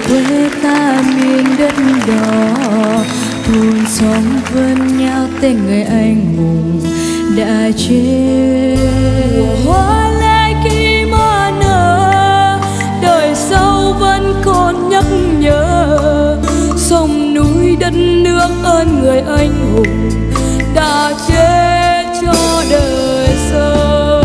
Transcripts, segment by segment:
quê ta miền đất đỏ, thôn xóm vẫn nhau tên người anh hùng đã chết. Hoa lê khi mà nở, đời sau vẫn còn nhắc nhở sông núi đất nước ơn người anh hùng đã chết cho đời sau.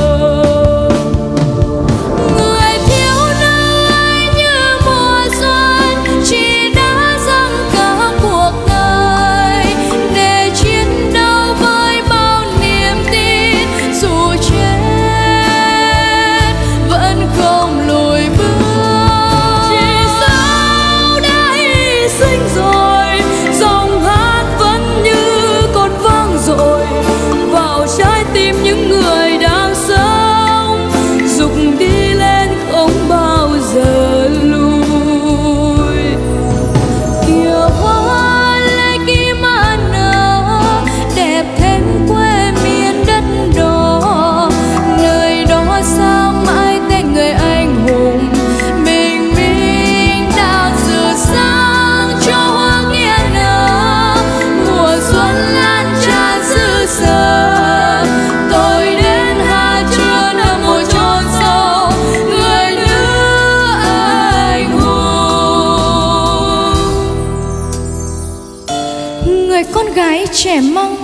Trẻ măng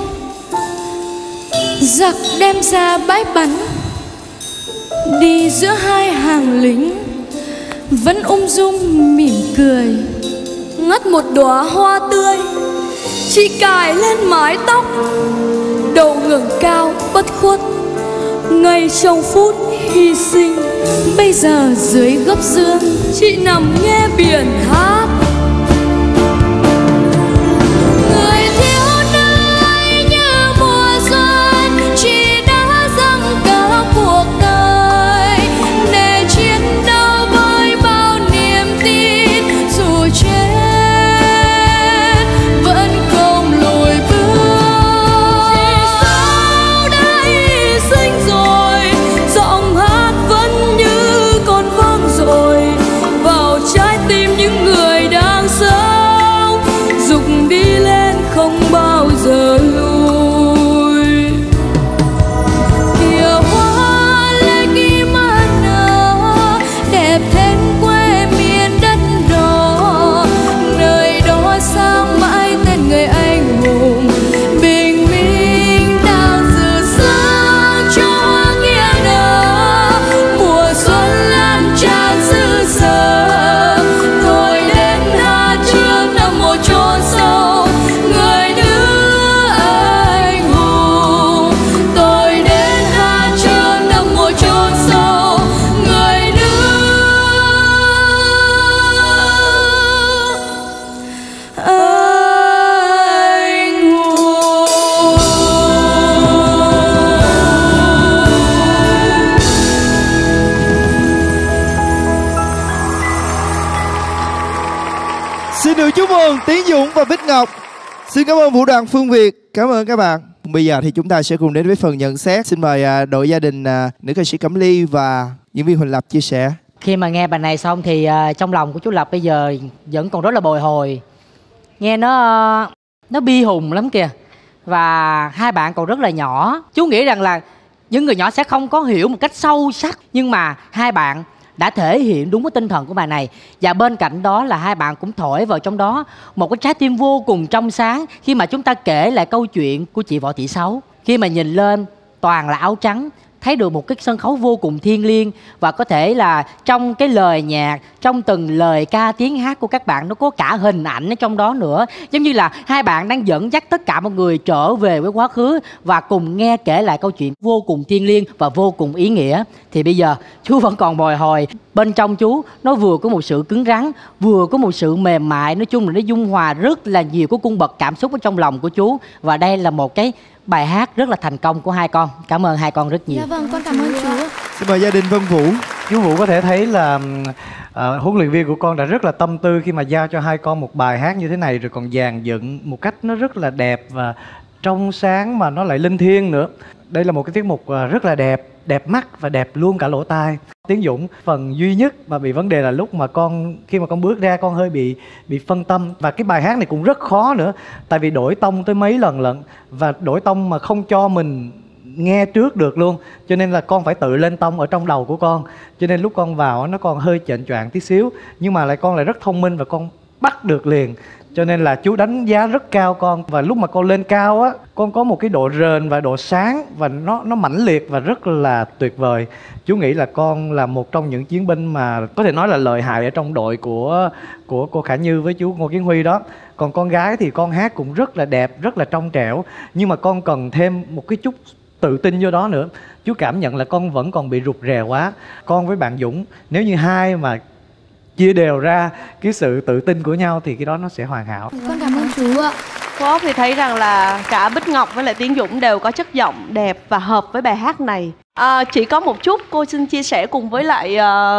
giặc đem ra bãi bắn, đi giữa hai hàng lính vẫn ung dung mỉm cười, ngắt một đóa hoa tươi chị cài lên mái tóc, đầu ngẩng cao bất khuất. Ngay trong phút hy sinh, bây giờ dưới gốc dương chị nằm nghe biển hát. Tiến Dũng và Bích Ngọc. Xin cảm ơn Vũ đoàn Phương Việt. Cảm ơn các bạn. Bây giờ thì chúng ta sẽ cùng đến với phần nhận xét. Xin mời đội gia đình nữ ca sĩ Cẩm Ly và diễn viên Huỳnh Lập chia sẻ. Khi mà nghe bài này xong thì trong lòng của chú Lập bây giờ vẫn còn rất là bồi hồi. Nghe nó bi hùng lắm kìa. Và hai bạn còn rất là nhỏ. Chú nghĩ rằng là những người nhỏ sẽ không có hiểu một cách sâu sắc, nhưng mà hai bạn đã thể hiện đúng cái tinh thần của bài này. Và bên cạnh đó là hai bạn cũng thổi vào trong đó một cái trái tim vô cùng trong sáng khi mà chúng ta kể lại câu chuyện của chị Võ Thị Sáu. Khi mà nhìn lên toàn là áo trắng, thấy được một cái sân khấu vô cùng thiêng liêng. Và có thể là trong cái lời nhạc, trong từng lời ca tiếng hát của các bạn, nó có cả hình ảnh ở trong đó nữa. Giống như là hai bạn đang dẫn dắt tất cả mọi người trở về với quá khứ và cùng nghe kể lại câu chuyện vô cùng thiêng liêng và vô cùng ý nghĩa. Thì bây giờ chú vẫn còn bồi hồi. Bên trong chú nó vừa có một sự cứng rắn, vừa có một sự mềm mại. Nói chung là nó dung hòa rất là nhiều cái cung bậc cảm xúc ở trong lòng của chú. Và đây là một cái bài hát rất là thành công của hai con. Cảm ơn hai con rất nhiều. Dạ vâng, con cảm ơn chú. Xin mời gia đình Vân Vũ. Chú Vũ có thể thấy là huấn luyện viên của con đã rất là tâm tư khi mà giao cho hai con một bài hát như thế này, rồi còn dàn dựng một cách nó rất là đẹp và trong sáng mà nó lại linh thiêng nữa. Đây là một cái tiết mục rất là đẹp, đẹp mắt và đẹp luôn cả lỗ tai. Tiến Dũng, phần duy nhất mà bị vấn đề là lúc mà khi mà con bước ra con hơi bị phân tâm. Và cái bài hát này cũng rất khó nữa, tại vì đổi tông tới mấy lần lận, và đổi tông mà không cho mình nghe trước được luôn, cho nên là con phải tự lên tông ở trong đầu của con. Cho nên lúc con vào nó còn hơi chệch choạng tí xíu, nhưng mà con lại rất thông minh và con bắt được liền. Cho nên là chú đánh giá rất cao con. Và lúc mà con lên cao á, con có một cái độ rền và độ sáng, và nó mãnh liệt và rất là tuyệt vời. Chú nghĩ là con là một trong những chiến binh mà có thể nói là lợi hại ở trong đội của cô Khả Như với chú Ngô Kiến Huy đó. Còn con gái thì con hát cũng rất là đẹp, rất là trong trẻo, nhưng mà con cần thêm một cái chút tự tin vô đó nữa. Chú cảm nhận là con vẫn còn bị rụt rè quá. Con với bạn Dũng, nếu như hai mà chia đều ra cái sự tự tin của nhau thì cái đó nó sẽ hoàn hảo. Con cảm ơn chú ạ. Cô Ốc thì thấy rằng là cả Bích Ngọc với lại Tiến Dũng đều có chất giọng đẹp và hợp với bài hát này. Chỉ có một chút cô xin chia sẻ cùng với lại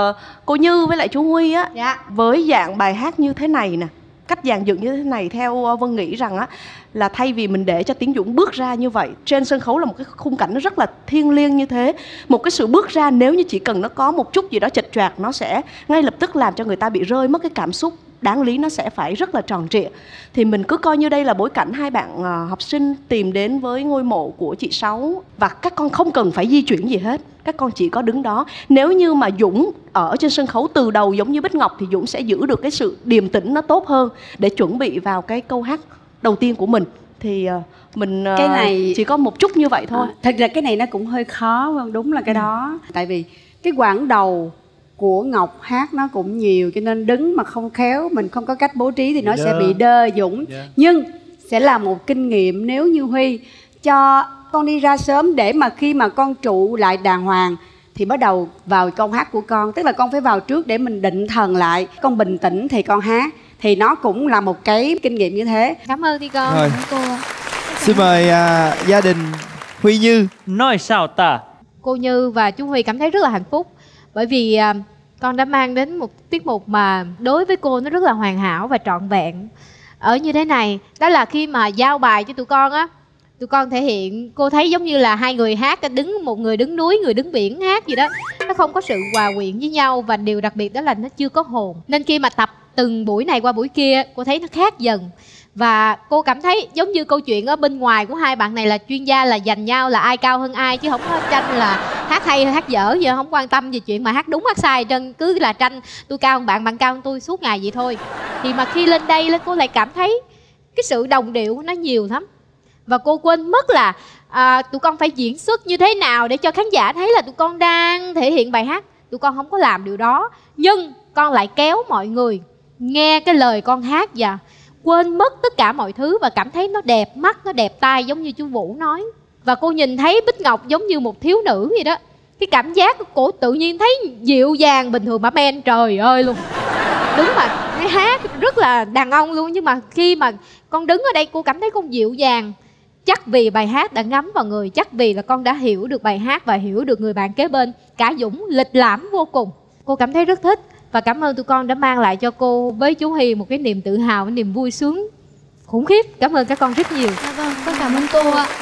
cô Như với lại chú Huy á. Dạ. Với dạng bài hát như thế này nè, cách dàn dựng như thế này, theo Vân nghĩ rằng á là thay vì mình để cho Tiến Dũng bước ra như vậy, trên sân khấu là một cái khung cảnh nó rất là thiêng liêng như thế, một cái sự bước ra nếu như chỉ cần nó có một chút gì đó chệch choạc, nó sẽ ngay lập tức làm cho người ta bị rơi mất cái cảm xúc, đáng lý nó sẽ phải rất là tròn trịa. Thì mình cứ coi như đây là bối cảnh hai bạn học sinh tìm đến với ngôi mộ của chị Sáu, và các con không cần phải di chuyển gì hết, các con chỉ có đứng đó. Nếu như mà Dũng ở trên sân khấu từ đầu giống như Bích Ngọc thì Dũng sẽ giữ được cái sự điềm tĩnh nó tốt hơn để chuẩn bị vào cái câu hát đầu tiên của mình. Thì mình cái này chỉ có một chút như vậy thôi. Thật ra cái này nó cũng hơi khó, đúng là cái đó. Tại vì cái quãng đầu của Ngọc hát nó cũng nhiều, cho nên đứng mà không khéo, mình không có cách bố trí thì nó sẽ bị đơ Dũng. Nhưng sẽ là một kinh nghiệm nếu như Huy cho con đi ra sớm, để mà khi mà con trụ lại đàng hoàng thì bắt đầu vào câu hát của con. Tức là con phải vào trước để mình định thần lại, con bình tĩnh thì con hát. Thì nó cũng là một cái kinh nghiệm như thế. Cảm ơn đi con. Rồi. Cảm ơn cô. Xin mời gia đình Huy Như. Nói sao ta? Cô Như và chú Huy cảm thấy rất là hạnh phúc, bởi vì con đã mang đến một tiết mục mà đối với cô nó rất là hoàn hảo và trọn vẹn. Ở như thế này, đó là khi mà giao bài cho tụi con á, tụi con thể hiện, cô thấy giống như là hai người hát, một người đứng núi, người đứng biển hát gì đó. Nó không có sự hòa quyện với nhau, và điều đặc biệt đó là nó chưa có hồn. Nên khi mà tập từng buổi này qua buổi kia, cô thấy nó khác dần. Và cô cảm thấy giống như câu chuyện ở bên ngoài của hai bạn này là chuyên gia, là giành nhau là ai cao hơn ai, chứ không có tranh là hát hay hay hát dở gì, không quan tâm về chuyện mà hát đúng hát sai, trên cứ là tranh tôi cao hơn bạn, bạn cao hơn tôi suốt ngày vậy thôi. Thì mà khi lên đây cô lại cảm thấy cái sự đồng điệu nó nhiều lắm, và cô quên mất là tụi con phải diễn xuất như thế nào để cho khán giả thấy là tụi con đang thể hiện bài hát. Tụi con không có làm điều đó, nhưng con lại kéo mọi người nghe cái lời con hát và quên mất tất cả mọi thứ, và cảm thấy nó đẹp mắt, nó đẹp tai, giống như chú Vũ nói. Và cô nhìn thấy Bích Ngọc giống như một thiếu nữ vậy đó. Cái cảm giác của cô tự nhiên thấy dịu dàng, bình thường mà men trời ơi luôn. Đứng mà hát rất là đàn ông luôn, nhưng mà khi mà con đứng ở đây cô cảm thấy con dịu dàng. Chắc vì bài hát đã ngấm vào người, chắc vì là con đã hiểu được bài hát và hiểu được người bạn kế bên. Cả Dũng lịch lãm vô cùng. Cô cảm thấy rất thích. Và cảm ơn tụi con đã mang lại cho cô với chú Huy một cái niềm tự hào, một niềm vui sướng khủng khiếp. Cảm ơn các con rất nhiều. Dạ vâng, con cảm ơn cô ạ.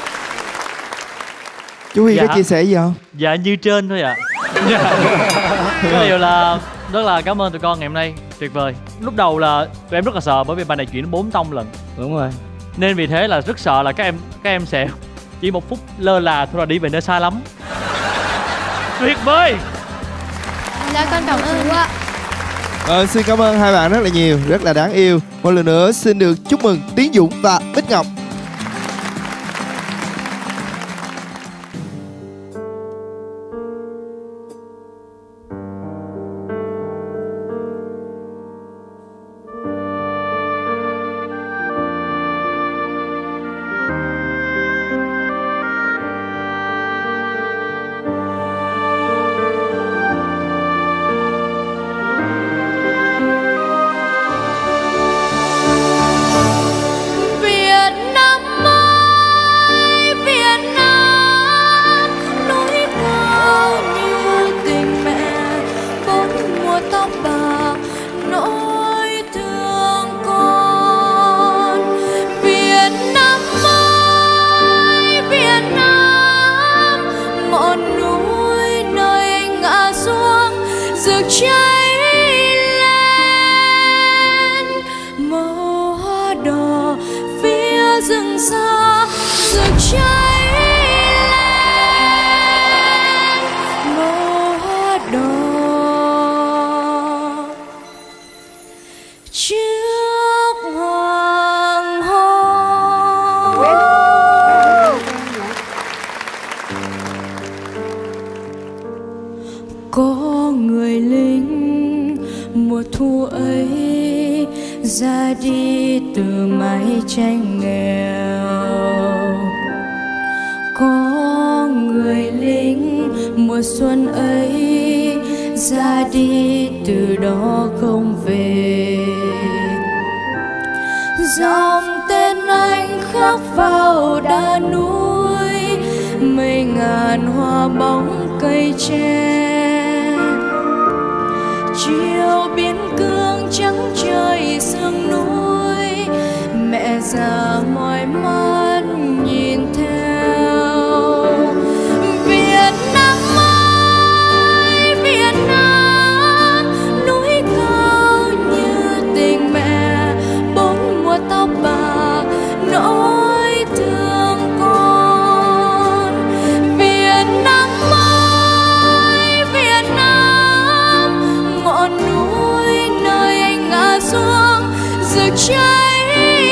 Chú Huy có chia sẻ gì không? Dạ như trên thôi ạ. Có điều là rất là cảm ơn tụi con ngày hôm nay, tuyệt vời. Lúc đầu là tụi em rất là sợ, bởi vì bài này chuyển 4 tông lận. Đúng rồi. Nên vì thế là rất sợ là các em sẽ chỉ một phút lơ là thôi là đi về nơi xa lắm. Tuyệt vời. Dạ con cảm ơn ạ. Xin cảm ơn hai bạn rất là nhiều, rất là đáng yêu. Một lần nữa xin được chúc mừng Tiến Dũng và Bích Ngọc. Việt Nam tranh nghèo. Có người lính mùa xuân ấy ra đi từ đó không về, dòng tên anh khắc vào đá núi, mây ngàn hoa bóng cây tre. Chiều biên cương trắng trời sương núi, mẹ già mỏi mắt nhìn theo. Việt Nam ơi Việt Nam, núi cao như tình mẹ, bốn mùa tóc bạc nỗi thương con. Việt Nam ơi Việt Nam, ngọn núi nơi anh ngã xuống rực cháy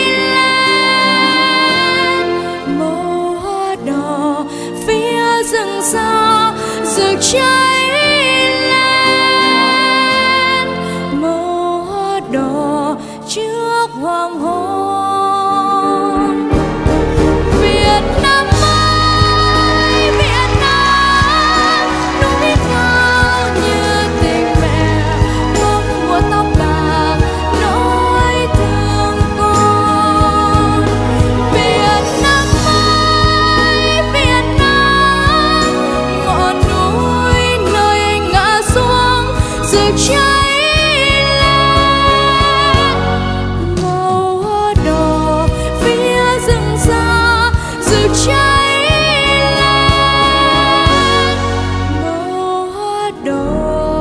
lên. Màu hoa đỏ phía rừng xa rực cháy lên, màu hoa đỏ trước hoàng hôn. Việt Nam ơi Việt Nam, núi cao như tình mẹ, bốn mùa tóc bạc nỗi thương con. Việt Nam ơi Việt Nam, ngọn núi nơi anh ngã xuống rực cháy lên, màu hoa đỏ phía rừng xa rực cháy lên, màu hoa đỏ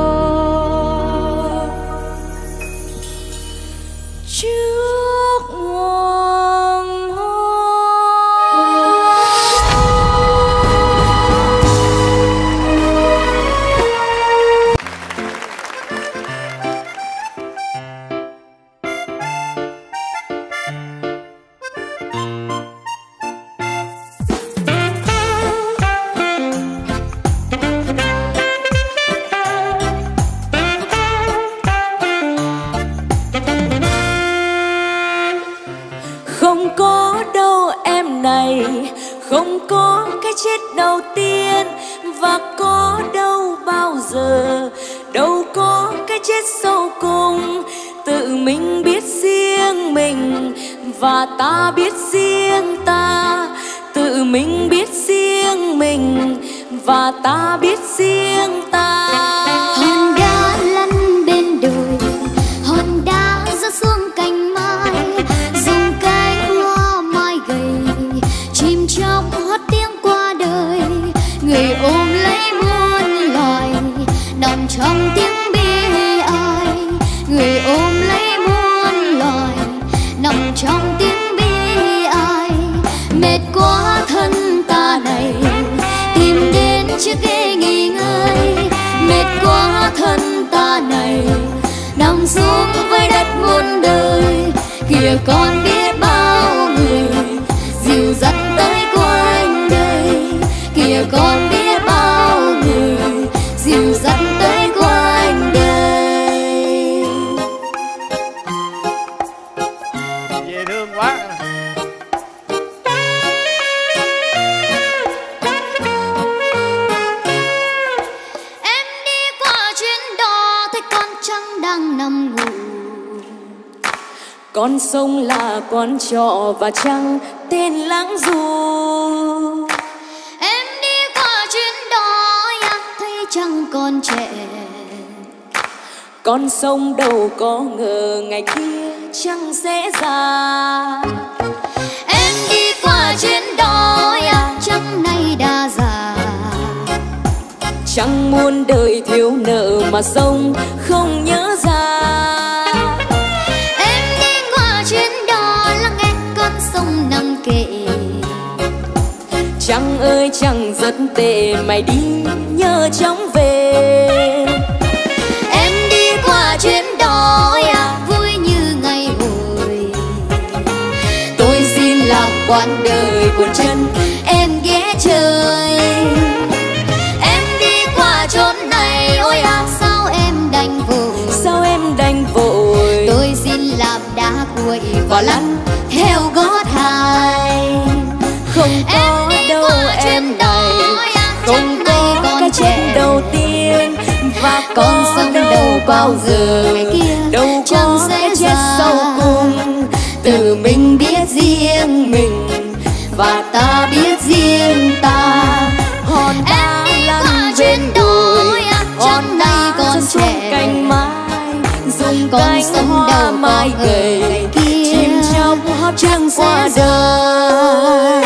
trước hoàng hôn. Không có đâu em này, không có cái chết đầu tiên, và có đâu bao giờ, đâu có cái chết sau cùng. Tự mình biết riêng mình và ta biết riêng ta, tự mình biết riêng mình và ta biết riêng ta. Hòn đá lăn bên đồi, hòn đá rơi xuống cành mai, dùng cánh hoa mai gầy, chim chóc hót tiếng qua đời. Người ôm lấy muôn loài, nằm trong tiếng bi ai. Người ôm lấy muôn loài, nằm trong tiếng bi ai. Mệt quá thân ta này, tìm đến chiếc ghế nghỉ ngơi. Mệt quá thân ta này, nằm xuống với đất muôn đời. Kìa con biết bao người dìu dắt tới quanh đây. Kìa con biết bao người dìu dắt tới quanh đây. Dễ thương quá. Em đi qua chuyến đò thấy con trăng đang nằm ngủ. Con sông là con trọ và trăng tên lãng du. Em đi qua chuyến đò thấy trăng còn trẻ. Con sông đâu có ngờ ngày kia trăng sẽ già. Em đi qua chuyến đò trăng nay đã già. Trăng muôn đời thiếu nợ mà sông không nhớ ra. Em đi qua chuyến đò lắng nghe con sông nằm kể. Trăng ơi trăng rất tệ, mày đi nhớ chóng về. Em đi qua chuyến đò vui như ngày hồi. Tôi xin làm quãng đời buồn chân em ghé chơi. Em đi qua chốn này ôi sao em đành vội. Sao em đành vội. Tôi xin làm đá cuội và lăn theo gót bao giờ, đâu có cái chết sau cùng. Tự mình biết riêng mình và ta biết riêng ta. Hòn đá lăn bên đồi, hòn đá còn trẻ cành mai, dùng cánh hoa mai gầy, chim trong hót trăng qua đời.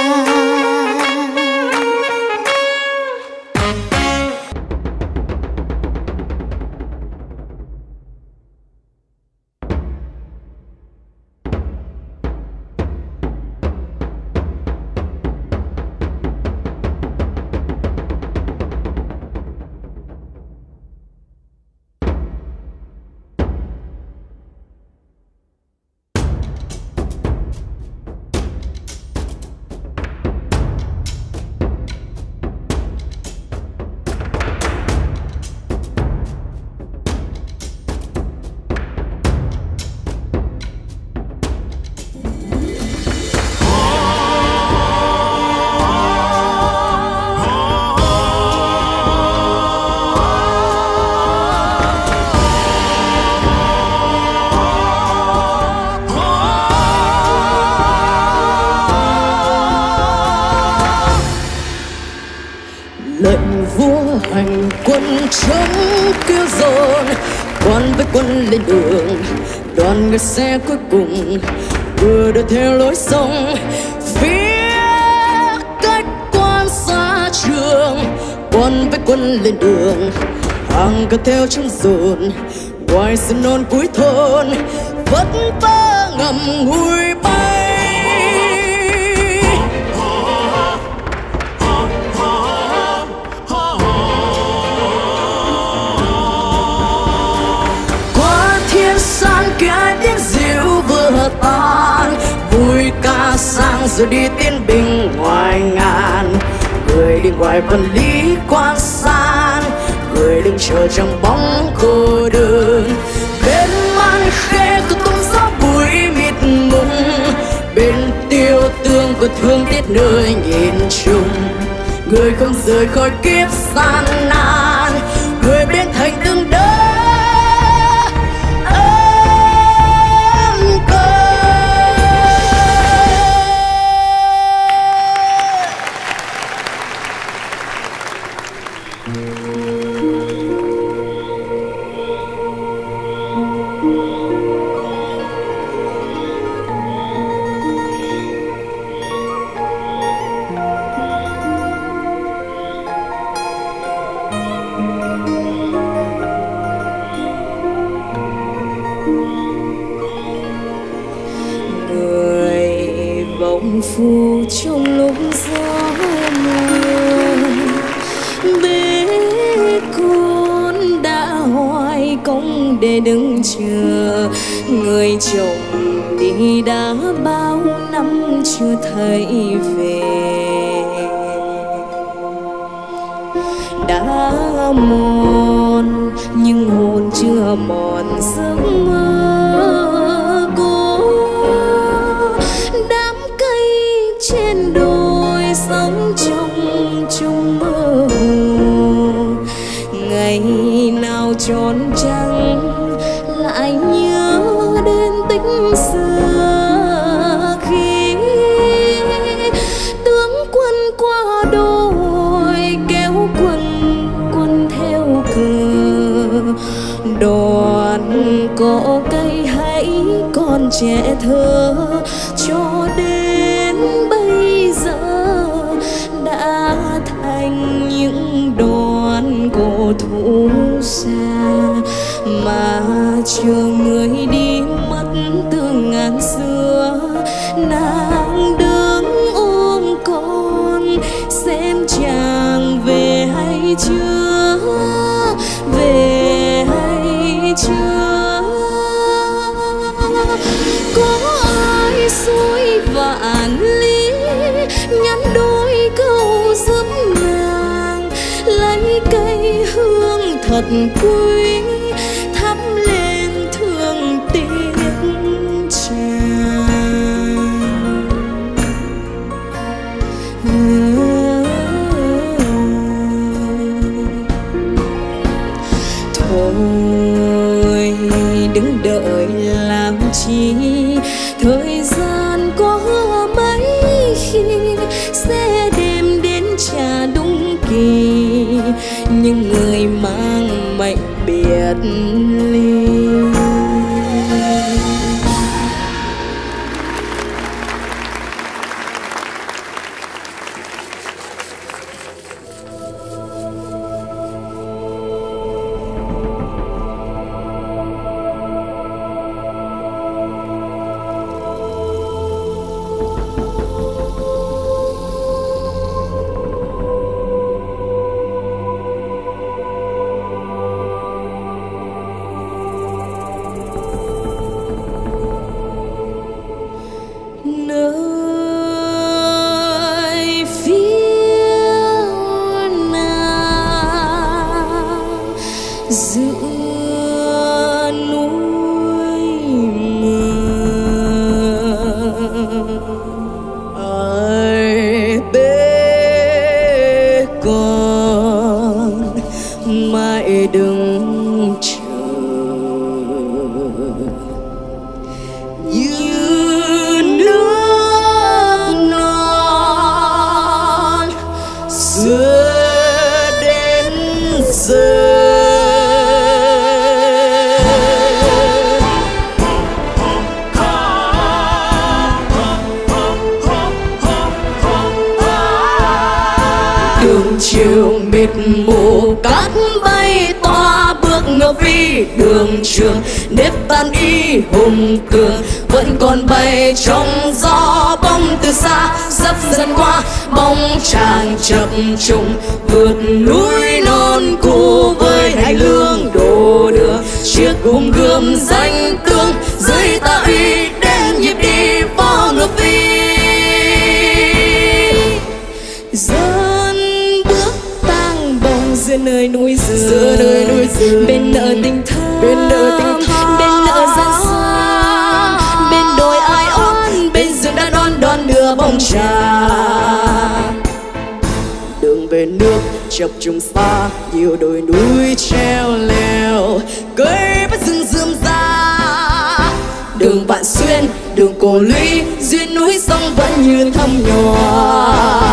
lệnh vua hành quân chống kêu dồn, quan với quân lên đường, đoàn người xe cuối cùng vừa đưa theo lối sông phía cách quan xa trường. Quan với quân lên đường, hàng cứ theo trong dồn, ngoài sân non cuối thôn vất vả ngậm ngùi bay. Qua thiên san cái tiếng rượu vừa tan, vui ca sang rồi đi tiến binh ngoài ngàn. Người đi ngoài vần lý quan san, người đứng chờ trong bóng cô đơn. Bên man khe có tung gió bụi mịt mùng, bên tiêu tương có thương tiếc nơi nhìn chung. Người không rời khỏi kiếp gian nan, người bên thành tương đỡ ấm cơ. Phù trong lúc gió mưa, bế con đã hoài công để đứng chờ. Người chồng đi đã bao năm chưa thấy về, đã mòn nhưng hồn chưa mòn giấc mơ cô. Trên đồi sống trong mơ hồ, ngày nào tròn trăng lại nhớ đến tích xưa. Khi tướng quân qua đồi kéo quân theo cờ, đoàn cỏ cây hãy còn trẻ thơ. Cho đến bây giờ đã thành những đoàn cổ thụ xa, mà chờ người đi mất từ ngàn xưa. Nàng đứng ôm con xem chàng về hay chưa, về hay chưa. Có ai suối vạn ly nhắn đôi câu giúp nàng, lấy cây hương thật quý thắp lên thương tiếc chàng. Thôi những người mang mệnh biệt ly. chiều mịt mù cát bay toa bước ngỡ phi đường trường, nếp tan y hùng cường vẫn còn bay trong gió. Bóng từ xa dấp dần qua bóng chàng chập trùng vượt núi non cũ với hành lương đồ đưa chiếc gùm gươm danh tướng dưới ta uy đến nhịp đi vó ngựa phi. Dân bước tang bồng giữa nơi núi rừng, bên nợ tình thơ, bên nợ gian xa, bên đồi ai ón, bên rừng đã đón đưa bóng trà. Đường về nước chập trùng xa, nhiều đồi núi treo leo, cây bắt rừng rươm ra. Đường Vạn Xuyên, đường Cổ Lũy, duyên núi sông vẫn như thăm nhỏ.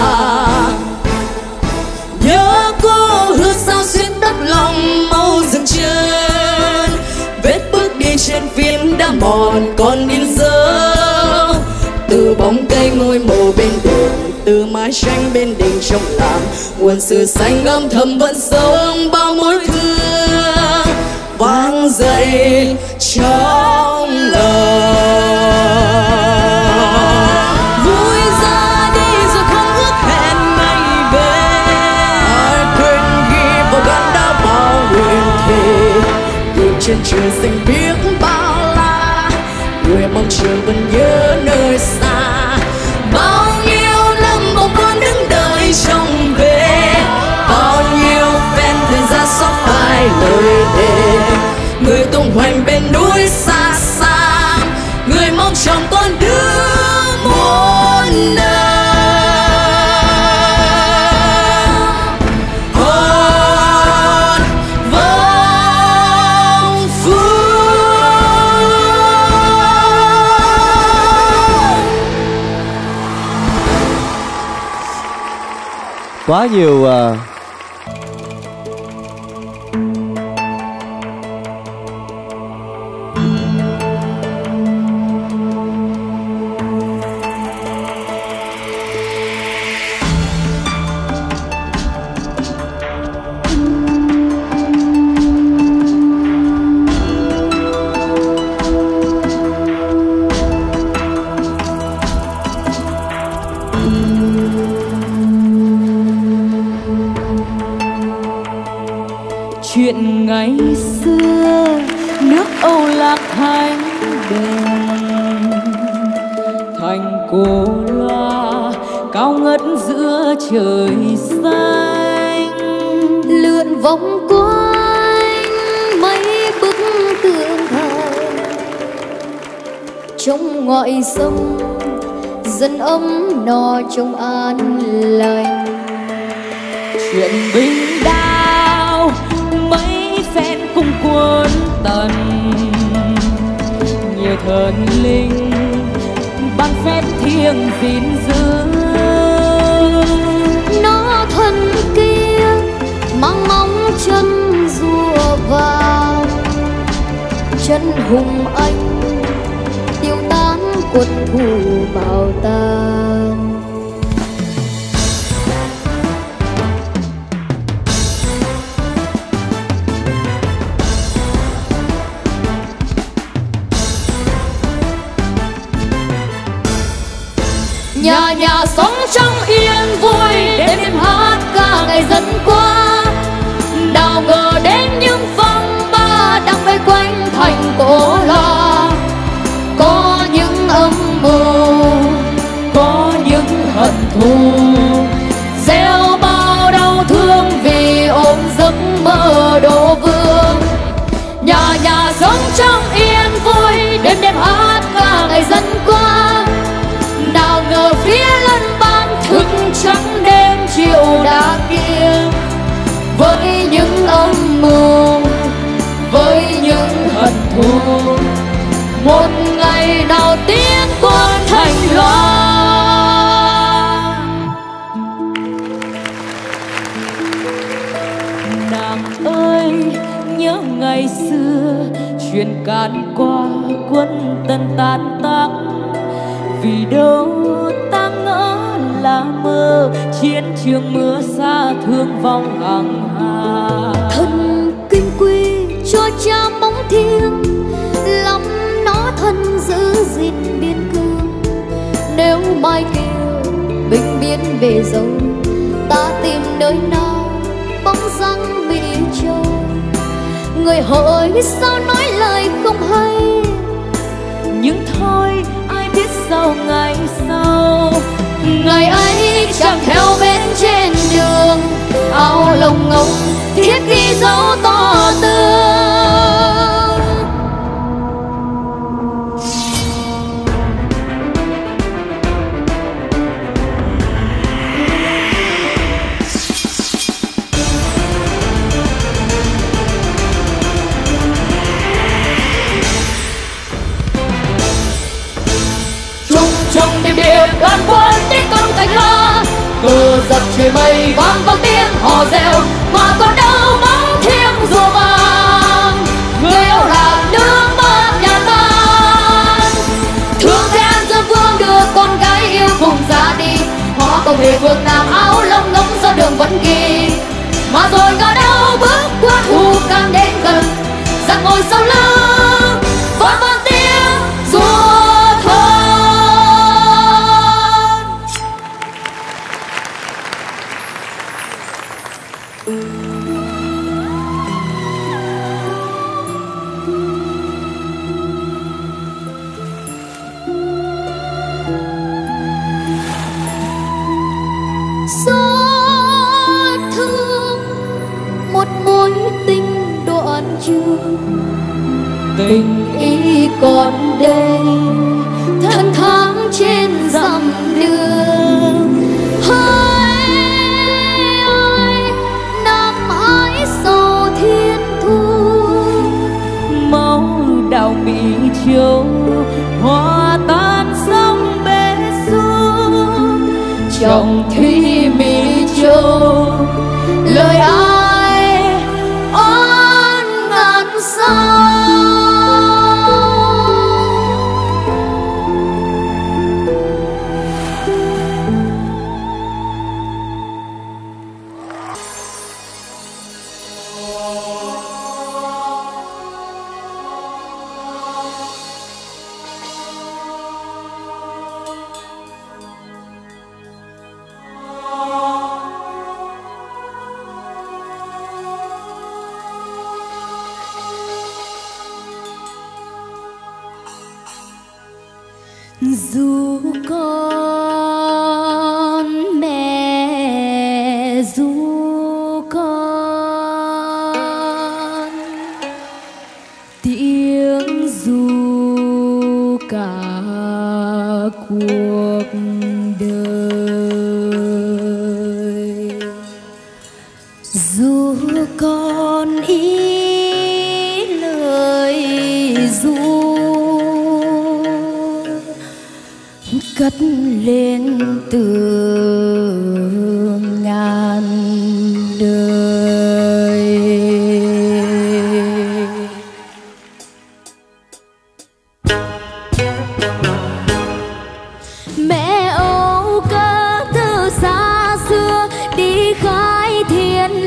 Nhớ cô hương sao xuyên đất lòng mau dừng chân, vết bước đi trên phim đã mòn còn in dấu. Từ bóng cây ngôi mộ bên đường, từ mái tranh bên đình trong làng, nguồn sự xanh âm thầm vẫn sống bao mối thương vang dậy trong lòng. Vui ra đi rồi không ước hẹn ngày về, ai quên ghi vào gan đã bao nguyện thề. Nhìn trên trời xanh biết bao la, người mong chờ vẫn nhớ nơi xa. Bao nhiêu năm bóng con đứng đợi trông về, bao nhiêu phen thời gian xót phai lời thề. Người tung hoành bên núi xa xa, người mong chồng con đứa muôn nơi. Hồn vong phu. Quá nhiều chuyện ngày xưa nước Âu Lạc Hành đền, thành Cổ Loa cao ngất giữa trời xanh, lượn vòng quanh mấy bức tượng thờ trong ngọi sông, dân ấm no trong an lành. chuyện binh đao mấy phen cùng quân tần, nhiều thần linh ban phép thiêng gìn giữ. Nó thân kia mang mong chân hùng anh tiêu tán quật thù bão tan. Nhà nhà sống trong yên vui, đêm đêm hát ca ngày dần qua. Nào ngờ đến những phong ba đang vây quanh thành cổ loa. Có những âm mưu, có những hận thù, gieo bao đau thương vì ôm giấc mơ đô vương. Nhà nhà sống trong yên vui, đêm đêm hát ca ngày dần qua. Nào ngờ phía lân ban thức trắng đêm chiều đã kia. Với những âm mưu, với những hận thù, một ngày nào tiếng quân thành loa. Nàng ơi nhớ ngày xưa, chuyện càn qua quân Tần tan tác. Vì đâu ta ngỡ là mơ, chiến trường mưa xa thương vong hàng hà. Thân kinh quy cho cha bóng thiêng, lòng nó thân giữ gìn biên cương. Nếu mai kia binh biến về dấu, ta tìm nơi nào bóng dáng Mỹ Châu. Người hỏi sao nói lời không hay, nhưng thôi ai biết sau ngày sau. Ngày ấy chẳng theo bên trên đường, áo lông ngông thiết ghi dấu to tướng. Trong đêm đêm đoàn quân tiến công thành loa. Cờ dập trời mây vang vang tiếng hò reo, mà còn đâu bóng thiêng rùa vàng. Người yêu là nước mắt nhà tan. Thương thiên dân vương đưa con gái yêu cùng ra đi. Họ không hề phương nam áo lông ngông do đường vẫn ghi. Mà rồi ngờ đâu bước qua thù càng đến gần, giặc ngồi sau lưng vẫn vang tiếng rùa. xót thương một mối tình đoạn trường, tình ý còn đây thân tháng trên dặm đường. Hỡi ơi nam ái sầu thiên thu, máu đào Mỹ Châu hoa tan sông bể xuống. trong thủy Mỹ Châu lời ai oan ngàn sao. Dù con mẹ dù con tiếng dù cả cuộc đời, dù con ý lời dù cất lên từ ngàn đời.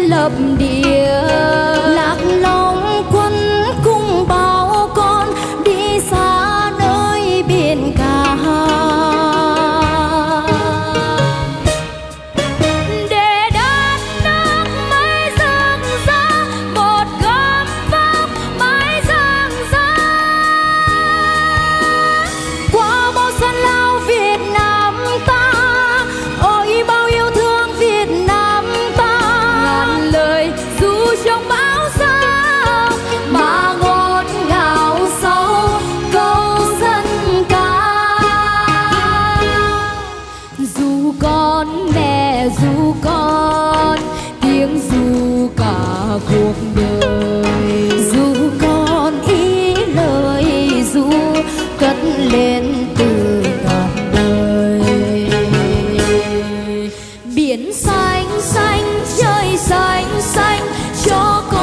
lập địa. Lạc Long quân cùng bao con đi xa nơi biển cả. Để đất nước mãi rực rỡ, một gấm vóc mãi rạng rỡ. Qua bao sân lao Việt Nam ta, ôi bao yêu thương Việt Nam ta. Ngàn lời dù trong bão giông mà ngọt ngào sau câu dân ca. Dù con mẹ dù con tiếng dù cả cuộc đời, dù con ý lời dù cất lên từ ngàn đời. Biển xanh xanh trời xanh xanh cho con